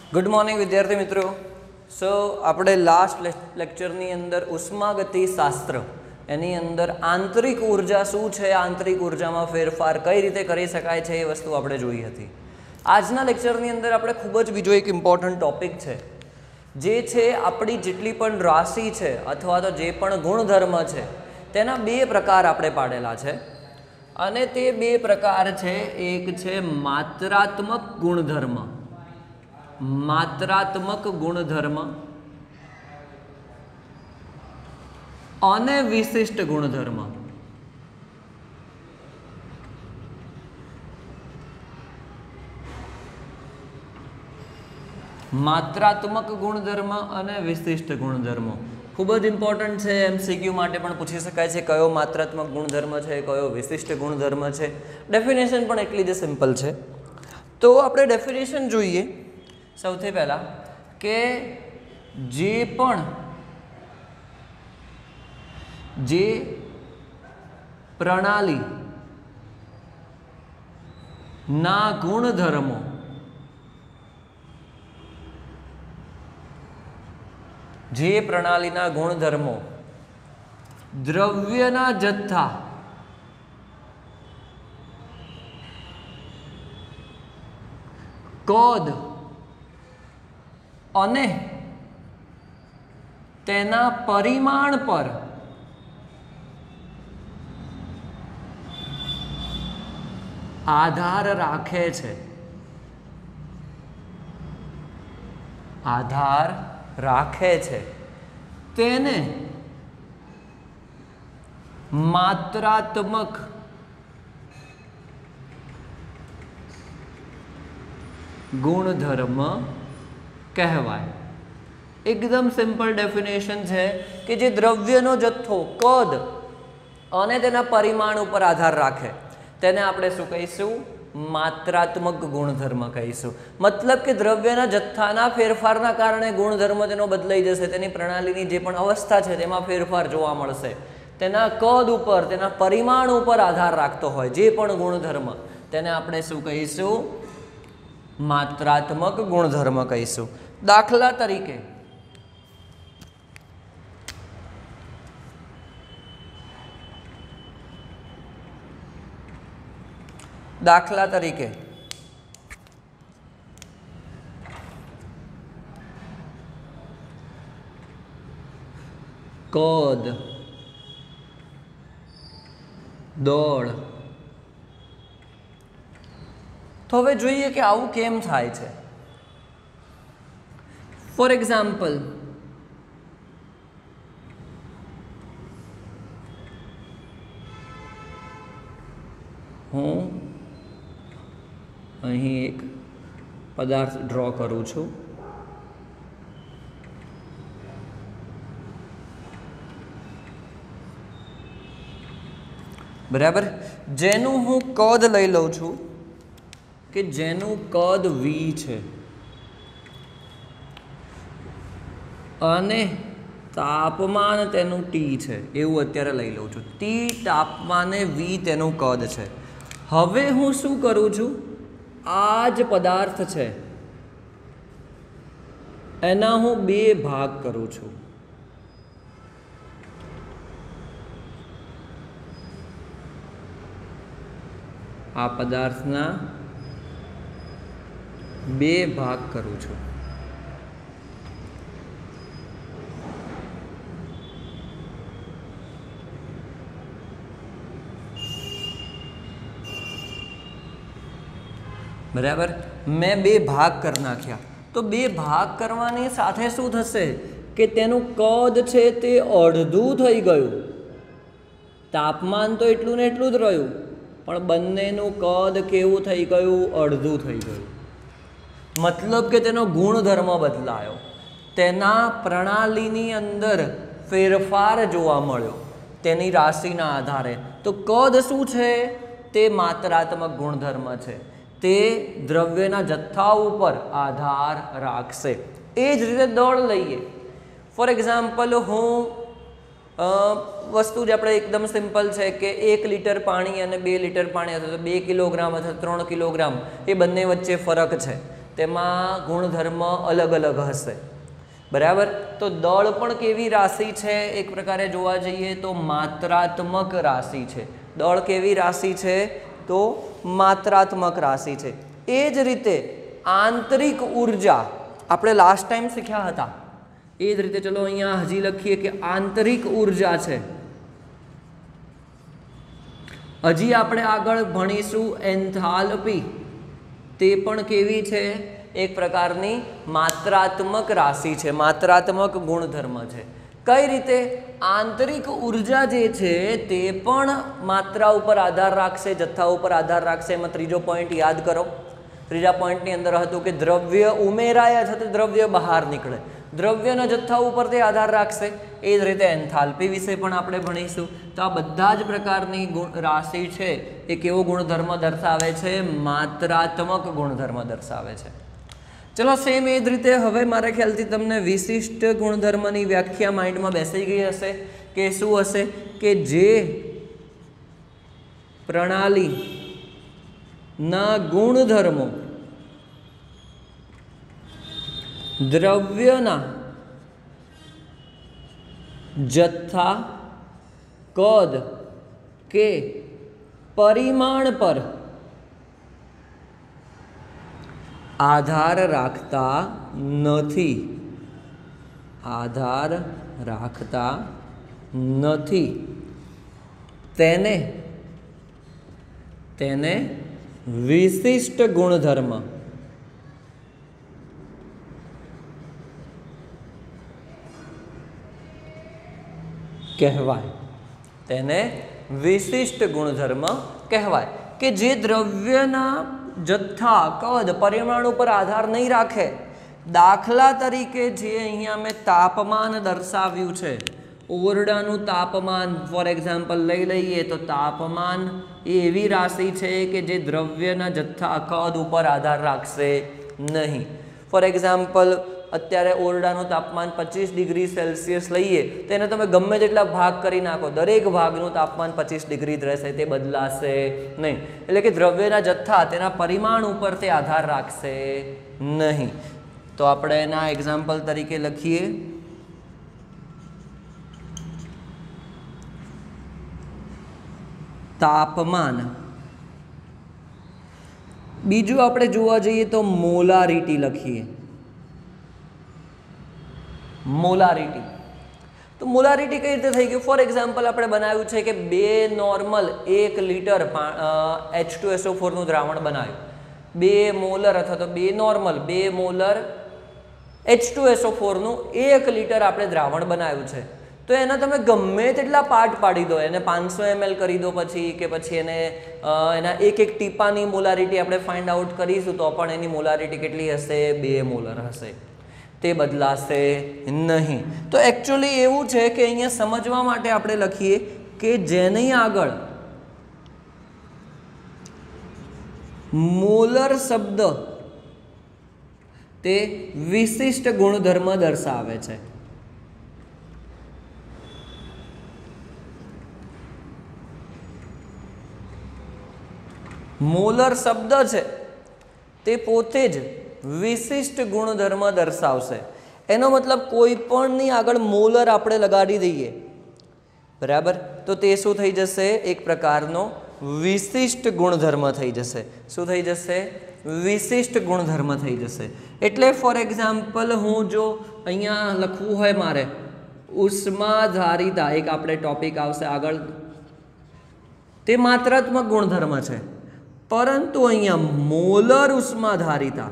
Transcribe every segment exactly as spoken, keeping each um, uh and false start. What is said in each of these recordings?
Good morning विद्यार्थी मित्रों। सो આપણે લાસ્ટ લેક્ચરની અંદર ઉષ્માગતિ શાસ્ત્ર એની અંદર આંતરિક ઉર્જા શું છે, આંતરિક ઉર્જામાં ફેરફાર કઈ રીતે કરી શકાય છે એ વસ્તુ આપણે જોઈ હતી। આજના લેક્ચરની અંદર આપણે ખૂબ જ બીજો એક ઇમ્પોર્ટન્ટ ટોપિક છે જે છે આપણી જેટલી પણ રાશિ છે અથવા તો જે પણ ગુણધર્મ છે તેના બે પ્રકાર આપણે પાડેલા છે અને તે બે પ્રકાર છે, એક છે માત્રાત્મક ગુણધર્મ, मात्रात्मक गुणधर्म और विशिष्ट गुणधर्म। मात्रात्मक गुणधर्म और विशिष्ट गुणधर्म खूब ज इम्पोर्टंट है। एमसीक्यू माटे पण पूछी शकाय छे कयो मात्रात्मक गुणधर्म है, कयो विशिष्ट गुणधर्म है। डेफिनेशन पण एटली ज सिंपल है। तो आपणे डेफिनेशन जोईए। સૌથી પહેલા કે જે પણ જે પ્રણાલી ના ગુણધર્મો જે પ્રણાલીના ગુણધર્મો દ્રવ્યના જથ્થા કદ અને તેના પરિમાણ પર આધાર રાખે છે, આધાર રાખે છે તેને માત્રાત્મક गुणधर्म कहवाय। एकदम सिंपल डेफिनेशन है कि जे द्रव्यनो जत्थो कद अने तेना परिमाण पर आधार राखे तेने आपणे शुं कहीशुं, मात्रात्मक गुणधर्म कहीशुं। मतलब कि द्रव्यना जत्थाना फेरफारना कारणे गुणधर्म तेनो बदलाई जशे, तेनी प्रणालीनी जे पण अवस्था छे तेमां फेरफार जोवा मळशे। तेना कद उपर, तेना परिमाण उपर आधार राखतो होय जे पण गुणधर्म तेने आपणे शुं कहीशुं, मात्रात्मक गुणधर्म कहीशुं। दाखला तरीके दाखला तरीके कद, दौड़। तो हवे जोईए कि आवुं केम थाय छे। फॉर एग्जाम्पल हूँ अहीं एक पदार्थ ड्रॉ करूँ छूँ। बराबर, जेनु हूँ कद लई लઉં છું कि जेनु कद V छे अने तापमान तेनु T छे एवुं अत्यारे लई लઉં છું। T तापमाने V तेनु कद छे। हवे हूँ शुं करूँ छूं, आज पदार्थ छे एना हूँ बे भाग करूँ छूं। आ पदार्थना बे भाग करूँ छूं। बराबर, मैं बे भाग कर नाख्या तो बे भाग करवानी साथे शुं थशे कि तेनुं कद छे ते अर्धुं थई गयुं। तापमान तो एटलुं ने एटलुं ज रह्युं पण बंनेनुं कद केवुं थई गयुं, अर्धुं थई गयुं। मतलब कि तेनो गुणधर्म बदलायो, तेना प्रणालीनी अंदर फेरफार जोवा मळ्यो तेनी राशिना आधारे। तो कद शुं छे ते मात्रात्मक गुणधर्म छे, ते द्रव्यना जत्था उपर आधार राखशे। ए ज रीते दौड़ लईए। फॉर एक्जाम्पल हूँ वस्तु ज आपणे एकदम सिंपल है कि एक लीटर पानी और बे लीटर पानी अथवा तो बे किलोग्राम अथवा त्रण किलोग्राम ए बंने वच्चे फरक है। તેમાં ગુણધર્મ અલગ અલગ હશે, બરાબર. તો દળ પણ કેવી રાશિ છે? એક પ્રકારે જોવા જઈએ તો માત્રાત્મક રાશિ છે. દળ કેવી રાશિ છે? તો માત્રાત્મક રાશિ છે. એ જ રીતે આંતરિક ઉર્જા આપણે લાસ્ટ ટાઈમ શીખ્યા હતા. એ જ રીતે ચલો અહીંયા હજી લખીએ કે આંતરિક ઉર્જા છે. હજી આપણે આગળ ભણીશું એન્થાલ્પી. તે પણ કેવી છે? એક પ્રકારની માત્રાત્મક રાશિ છે, માત્રાત્મક ગુણધર્મ છે. કઈ રીતે? આંતરિક ઉર્જા જે છે તે પણ માત્રા ઉપર આધાર રાખશે, જથ્થા ઉપર આધાર રાખશે. એમાં ત્રીજો પોઈન્ટ યાદ કરો. ત્રીજા પોઈન્ટની અંદર હતું કે દ્રવ્ય ઉમેરાયા છતાં દ્રવ્ય બહાર નીકળે, દ્રવ્યના જથ્થા ઉપર તે આધાર રાખશે. એ જ રીતે એન્થાલ્પી વિશે પણ આપણે ભણીશું. તો આ બધા જ પ્રકારની ગુણ રાશિ છે એ કેવો ગુણધર્મ દર્શાવે છે? માત્રાત્મક ગુણધર્મ દર્શાવે છે. ચલો સેમ એ જ રીતે હવે મારા ખ્યાલથી તમને વિશિષ્ટ ગુણધર્મની વ્યાખ્યા માઇન્ડમાં બેસી ગઈ હશે કે શું હશે? કે જે પ્રણાલી ના ગુણધર્મો દ્રવ્યના જથ્થા, કદ કે પરિમાણ પર આધાર રાખતા નથી, આધાર રાખતા નથી તેને તેને વિશિષ્ટ ગુણધર્મ કહેવાય. તેને વિશિષ્ટ ગુણધર્મ કહેવાય કે જે દ્રવ્યના જથ્થા, કદ, પરિમાણ ઉપર આધાર નહીં રાખે. દાખલા તરીકે જે અહીંયા મેં તાપમાન દર્શાવ્યું છે, ઓરડાનું તાપમાન ફોર એક્ઝામ્પલ લઈ લઈએ તો તાપમાન એ એવી રાશિ છે કે જે દ્રવ્યના જથ્થા, કદ ઉપર આધાર રાખશે નહીં. ફોર એક્ઝામ્પલ અત્યારે ઓરડાનું તાપમાન પચીસ ડિગ્રી સેલ્સિયસ લઈએ તો એને તમે ગમે તેટલા ભાગ કરી નાખો, દરેક ભાગનું તાપમાન પચીસ ડિગ્રી જ રહેશે, તે બદલાશે નહીં. એટલે કે દ્રવ્યના જથ્થા તેના પરિમાણ ઉપર તે આધાર રાખશે નહીં. તો આપણે એના એક્ઝામ્પલ તરીકે લખીએ તાપમાન. બીજું આપણે જોવા જઈએ તો મોલારિટી લખીએ. મોલારિટી તો મોલારિટી કઈ રીતે થઈ ગયું? ફોર એક્ઝામ્પલ આપણે બનાવ્યું છે કે બે નોર્મલ એક litre H two S O ફોરનું દ્રાવણ બનાવ્યું. બે મોલર અથવા તો બે નોર્મલ બે molar H two S O ફોરનું એક લીટર આપણે દ્રાવણ બનાવ્યું છે. તો એના તમે ગમે તેટલા પાર્ટ પાડી દો, એને પાંચસો એમએલ કરી દો પછી કે પછી એને એના એક એક ટીપાની મોલારિટી આપણે ફાઇન્ડ આઉટ કરીશું તો પણ એની મોલારિટી કેટલી હશે? બે મોલર હશે, તે બદલાશે નહીં. તો એકચ્યુઅલી એવું છે કે અહીંયા સમજવા માટે આપણે લખીએ કે જેની આગળ મોલર શબ્દ તે વિશિષ્ટ ગુણધર્મ દર્શાવે છે. મોલર શબ્દ છે તે પોતે જ વિશિષ્ટ ગુણધર્મ દર્શાવશે. એનો મતલબ કોઈ પણની આગળ મોલર આપણે લગાડી દઈએ, બરાબર, તો તે શું થઈ જશે? એક પ્રકારનો વિશિષ્ટ ગુણધર્મ થઈ જશે. શું થઈ જશે? વિશિષ્ટ ગુણધર્મ થઈ જશે. એટલે ફોર એક્ઝામ્પલ હું જો અહીંયા લખવું હોય મારે ઉષ્માધારિતા, એક આપણે ટોપિક આવશે આગળ, તે માત્રાત્મક ગુણધર્મ છે, પરંતુ અહીંયા મોલર ઉષ્માધારિતા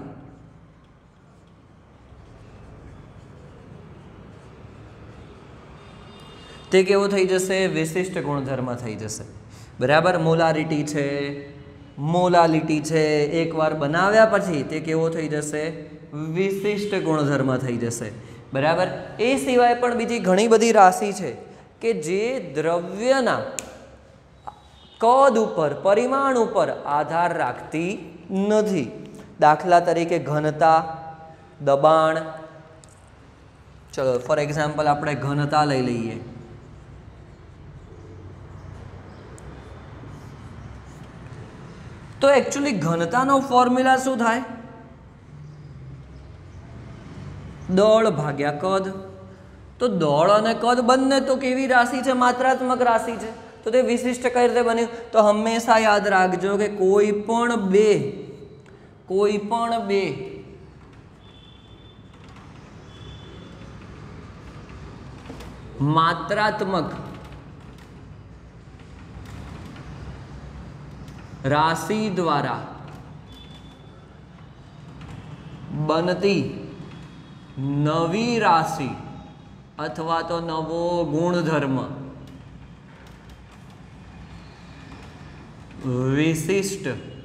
તે કેવો થઈ જશે? વિશિષ્ટ ગુણધર્મ થઈ જશે. બરાબર. મોલારિટી છે, મોલાલિટી છે, એકવાર બનાવ્યા પછી તે કેવો થઈ જશે? વિશિષ્ટ ગુણધર્મ થઈ જશે. બરાબર. એ સિવાય પણ બીજી ઘણી બધી રાશિ છે કે જે દ્રવ્યના કદ ઉપર, પરિમાણ ઉપર આધાર રાખતી નથી. દાખલા તરીકે ઘનતા, દબાણ. ચલો ફોર એક્ઝામ્પલ આપણે ઘનતા લઈ લઈએ. તો એકચ્યુઅલી ઘનતાનો ફોર્મ્યુલા શું થાય? દળ ભાગ્યા કદ. તો દળ અને કદ બંને તો કેવી રાશિ છે? માત્રાત્મક રાશિ છે. તો તે વિશિષ્ટ કઈ રીતે બન્યું? તો હંમેશા યાદ રાખજો કે કોઈ પણ બે કોઈ પણ બે માત્રાત્મક રાશિ દ્વારા બનતી નવી રાશિ અથવા તો નવો ગુણધર્મ વિશિષ્ટ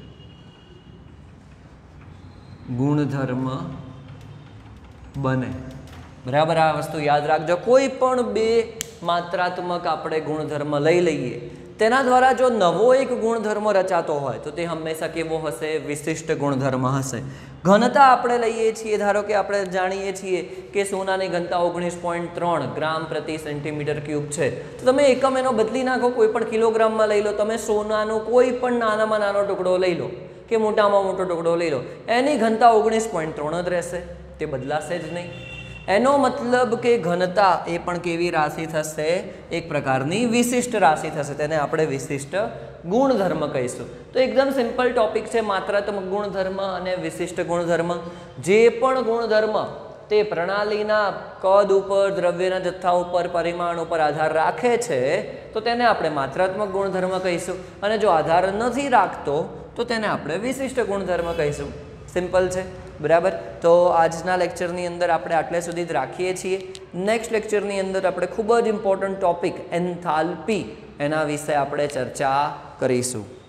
ગુણધર્મ બને. બરાબર, આ વસ્તુ યાદ રાખજો. કોઈ પણ બે માત્રાત્મક આપણે ગુણધર્મ લઈ લઈએ, તેના દ્વારા જો નવો એક ગુણધર્મ રચાતો હોય તો તે હંમેશા કેવો હશે? વિશિષ્ટ ગુણધર્મ હશે. ઘનતા આપણે લઈએ છીએ, ધારો કે આપણે જાણીએ છીએ કે સોનાની ઘનતા ઓગણીસ પોઈન્ટ ત્રણ ગ્રામ પ્રતિ સેન્ટીમીટર ક્યુબ છે. તો તમે એકમ એનો બદલી નાખો, કોઈ પણ કિલોગ્રામમાં લઈ લો. તમે સોનાનો કોઈ પણ નાનામાં નાનો ટુકડો લઈ લો કે મોટામાં મોટો ટુકડો લઈ લો, એની ઘનતા ઓગણીસ પોઈન્ટ ત્રણ જ રહેશે, તે બદલાશે જ નહીં. એનો મતલબ કે ઘનતા એ પણ કેવી રાશિ થશે? એક પ્રકારની વિશિષ્ટ રાશિ થશે. તેને આપણે વિશિષ્ટ ગુણધર્મ કહીશું. તો એકદમ સિમ્પલ ટોપિક છે, માત્રાત્મક ગુણધર્મ અને વિશિષ્ટ ગુણધર્મ. જે પણ ગુણધર્મ તે પ્રણાલીના કદ ઉપર, દ્રવ્યના જથ્થા ઉપર, પરિમાણ ઉપર આધાર રાખે છે તો તેને આપણે માત્રાત્મક ગુણધર્મ કહીશું, અને જો આધાર નથી રાખતો તો તેને આપણે વિશિષ્ટ ગુણધર્મ કહીશું. સિમ્પલ છે, બરાબર. તો આજના લેક્ચરની અંદર આપણે આટલે સુધી જ રાખીએ છીએ. નેક્સ્ટ લેક્ચરની અંદર આપણે ખૂબ જ ઇમ્પોર્ટન્ટ ટોપિક એન્થાલ્પી એના વિશે આપણે ચર્ચા કરીશું.